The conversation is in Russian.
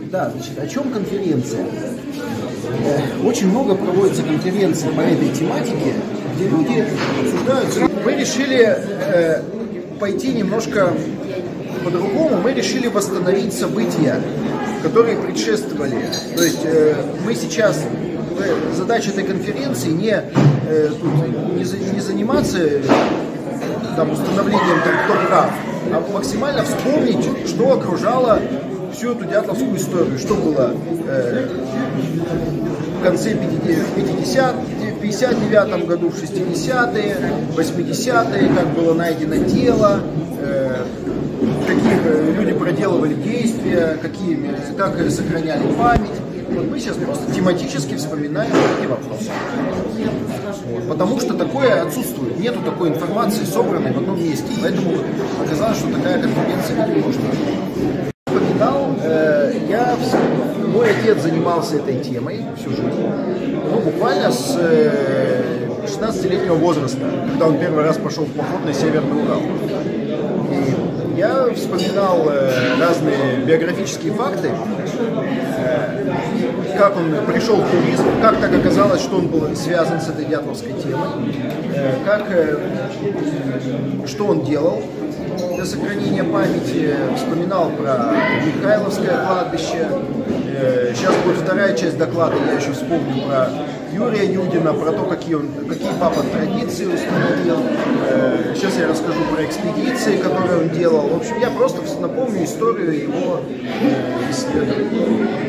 Да, значит, о чем конференция? Очень много проводится конференций по этой тематике, где люди обсуждают. Мы решили пойти немножко по-другому. Мы решили восстановить события, которые предшествовали. То есть мы сейчас, задача этой конференции не заниматься там, установлением кто прав, а максимально вспомнить, что окружало всю эту дятловскую историю, что было в конце 59 году, в 60-е, 80-е, как было найдено тело, какие люди проделывали действия, как сохраняли память. Вот мы сейчас просто тематически вспоминаем эти вопросы. Потому что такое отсутствует, нету такой информации, собранной в одном месте. Поэтому оказалось, что такая конференция не нужна. Мой отец занимался этой темой всю жизнь, буквально с 16-летнего возраста, когда он первый раз пошел в поход на Северный Урал. И я вспоминал разные биографические факты, как он пришел в туризм, как так оказалось, что он был связан с этой дятловской темой, что он делал для сохранения памяти, вспоминал про Михайловское кладбище. Сейчас будет вторая часть доклада, я еще вспомню про Юрия Юдина, про то, какие папа традиции установил. Сейчас я расскажу про экспедиции, которые он делал. В общем, я просто напомню историю его исследований.